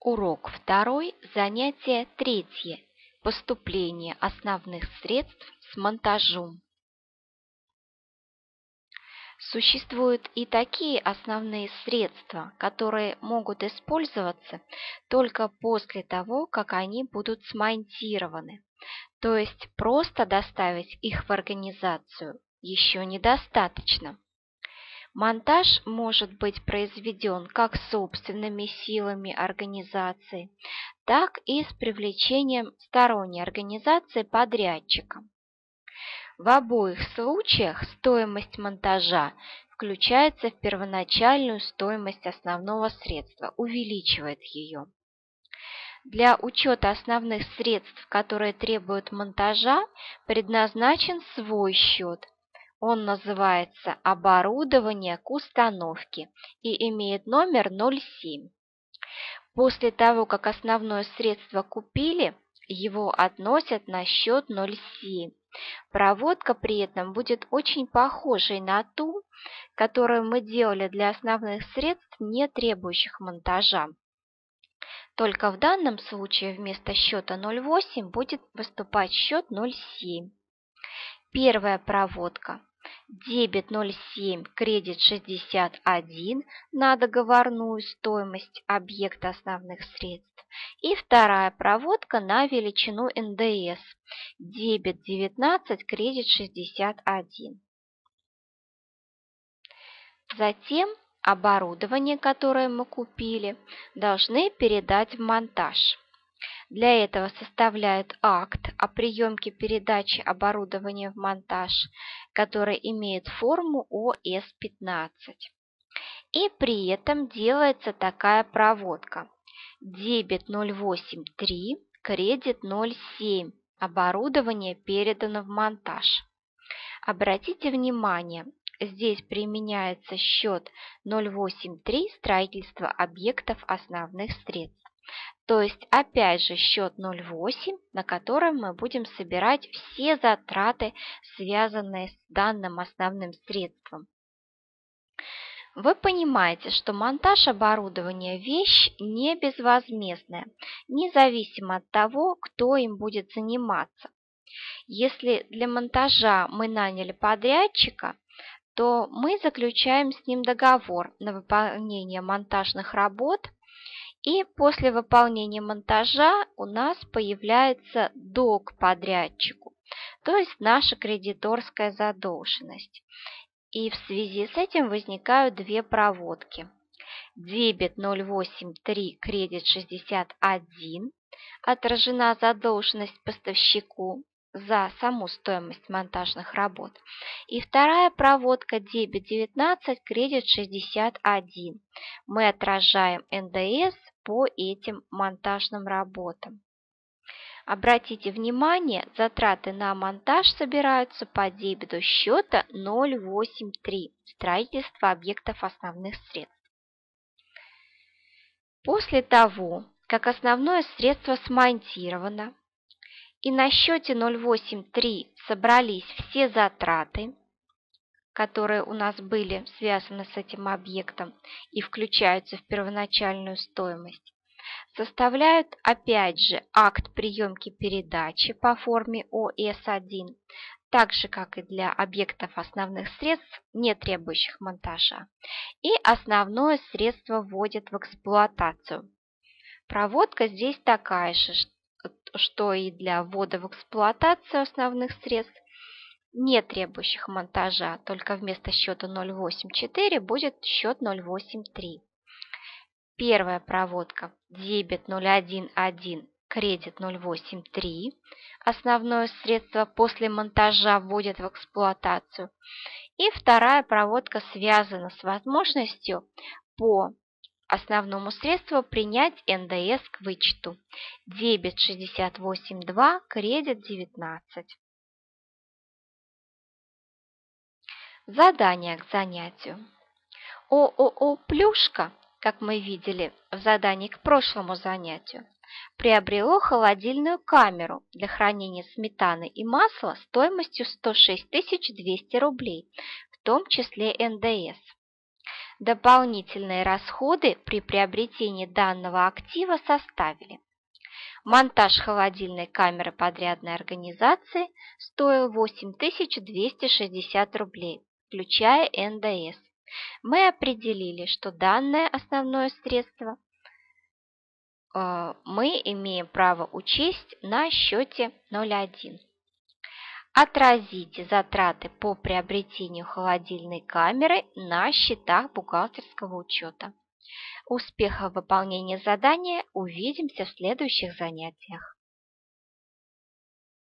Урок 2, занятие 3. Поступление основных средств с монтажом. Существуют и такие основные средства, которые могут использоваться только после того, как они будут смонтированы. То есть просто доставить их в организацию еще недостаточно. Монтаж может быть произведен как собственными силами организации, так и с привлечением сторонней организации подрядчика. В обоих случаях стоимость монтажа включается в первоначальную стоимость основного средства, увеличивает ее. Для учета основных средств, которые требуют монтажа, предназначен свой счет. Он называется «Оборудование к установке» и имеет номер 07. После того, как основное средство купили, его относят на счет 07. Проводка при этом будет очень похожей на ту, которую мы делали для основных средств, не требующих монтажа. Только в данном случае вместо счета 08 будет выступать счет 07. Первая проводка. Дебет 07, кредит 61 на договорную стоимость объекта основных средств. И вторая проводка на величину НДС. Дебет 19, кредит 61. Затем оборудование, которое мы купили, должны передать в монтаж. Для этого составляют акт о приемке передачи оборудования в монтаж, который имеет форму ОС-15. И при этом делается такая проводка. Дебет 083, кредит 07. Оборудование передано в монтаж. Обратите внимание, здесь применяется счет 083 строительства объектов основных средств. То есть опять же счет 0,8, на котором мы будем собирать все затраты, связанные с данным основным средством. Вы понимаете, что монтаж оборудования – вещь не безвозмездная, независимо от того, кто им будет заниматься. Если для монтажа мы наняли подрядчика, то мы заключаем с ним договор на выполнение монтажных работ. И после выполнения монтажа у нас появляется долг подрядчику, то есть наша кредиторская задолженность. И в связи с этим возникают две проводки. Дебет 083, кредит 61, отражена задолженность поставщику за саму стоимость монтажных работ. И вторая проводка дебет 19, кредит 61. Мы отражаем НДС по этим монтажным работам. Обратите внимание, затраты на монтаж собираются по дебету счета 083 строительство объектов основных средств. После того, как основное средство смонтировано, и на счете 083 собрались все затраты, которые у нас были связаны с этим объектом и включаются в первоначальную стоимость, составляют опять же акт приемки передачи по форме ОС-1, так же как и для объектов основных средств, не требующих монтажа, и основное средство вводят в эксплуатацию. Проводка здесь такая же, что и для ввода в эксплуатацию основных средств, не требующих монтажа, только вместо счета 084 будет счет 083. Первая проводка дебет 011, кредит 083, основное средство после монтажа вводят в эксплуатацию. И вторая проводка связана с возможностью по основному средству принять НДС к вычету. Дебет 68,2, кредит 19. Задание к занятию. ООО «Плюшка», как мы видели в задании к прошлому занятию, приобрело холодильную камеру для хранения сметаны и масла стоимостью 106 200 рублей, в том числе НДС. Дополнительные расходы при приобретении данного актива составили: монтаж холодильной камеры подрядной организации стоил 8260 рублей, включая НДС. Мы определили, что данное основное средство мы имеем право учесть на счете 01. Отразите затраты по приобретению холодильной камеры на счетах бухгалтерского учета. Успехов выполнения задания! Увидимся в следующих занятиях.